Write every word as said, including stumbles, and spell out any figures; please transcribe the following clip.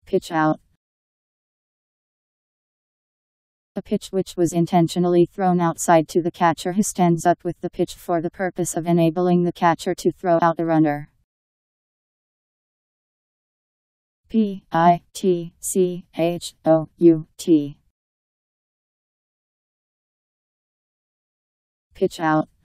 Pitch out. A pitch which was intentionally thrown outside to the catcher who stands up with the pitch for the purpose of enabling the catcher to throw out a runner. P I T C H O U T. Pitch out.